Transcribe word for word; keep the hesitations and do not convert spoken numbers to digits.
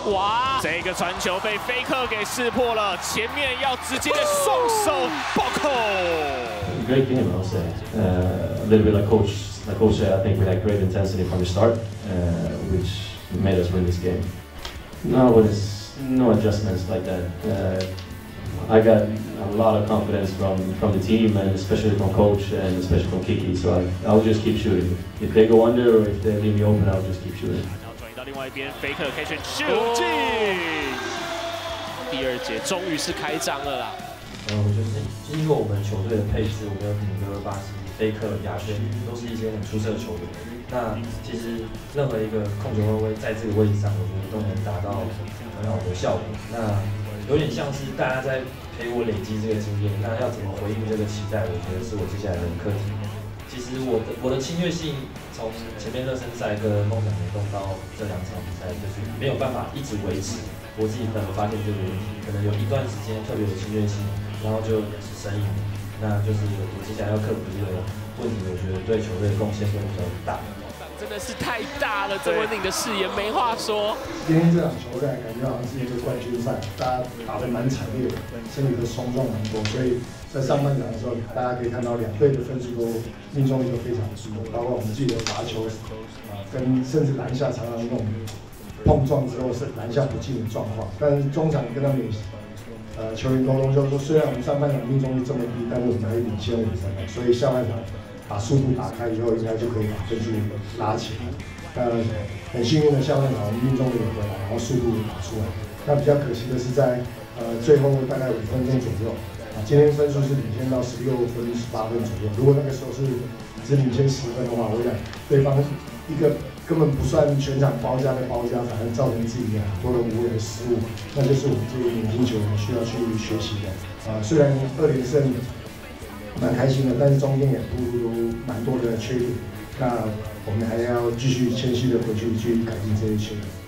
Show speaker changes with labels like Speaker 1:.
Speaker 1: 哇，这个传球被菲克给识破了，前面要直接双手暴扣。
Speaker 2: Great game, I'll say. Uh, a little bit like coach, like coach said, I think we had great intensity from the start, uh, which made us win this game. No, it's no adjustments like that. Uh, I got a lot of confidence from, from the team and especially from coach and especially from Kiki. So I, I'll just keep shooting. If they go under or if they leave me open, I'll just keep shooting.
Speaker 1: 然后转移到另外一边，菲克可以选 shoot 进。第二节终于是开张了啦。
Speaker 3: 呃，我觉得经过我们球队的配置，我们有顶格、巴西、菲克、亚轩，都是一些很出色的球员。那其实任何一个控球后卫在这个位置上，我觉得都能达到很好的效果。那有点像是大家在陪我累积这个经验，那要怎么回应这个期待？我觉得是我接下来的课题。其实我的我的侵略性从前面热身赛跟梦想联动到这两场比赛，就是没有办法一直维持。我自己可能发现这个问题，可能有一段时间特别有侵略性，然后就只生硬。那就是我接下来要克服这个问题，我觉得对球队的贡献会比较大。
Speaker 1: 真的是太大了，郑文鼎的视野没话说。
Speaker 4: 今天这场球赛感觉好像是一个冠军赛，大家打得蛮惨烈的，身体都冲撞蛮多，所以在上半场的时候，大家可以看到两队的分数都命中率都非常低，包括我们自己的罚球啊，跟甚至篮下常常那种碰撞之后是篮下不进的状况。但是中场跟他们呃球员沟通就是说，虽然我们上半场命中率这么低，但是我们还领先五分，所以下半场把速度打开以后，应该就可以把分数拉起来。呃，很幸运的下半场我们命中率也回来，然后速度也打出来。那比较可惜的是在呃最后大概五分钟左右，啊，今天分数是领先到十六分、十八分左右。如果那个时候是只领先十分的话，我想对方一个根本不算全场包夹的包夹，反而造成自己很多的无谓的失误，那就是我们这些年轻球员需要去学习的。啊，虽然二连胜蛮开心的，但是中间也暴露出蛮多的缺点。那我们还要继续谦虚的回去去改进这些缺点。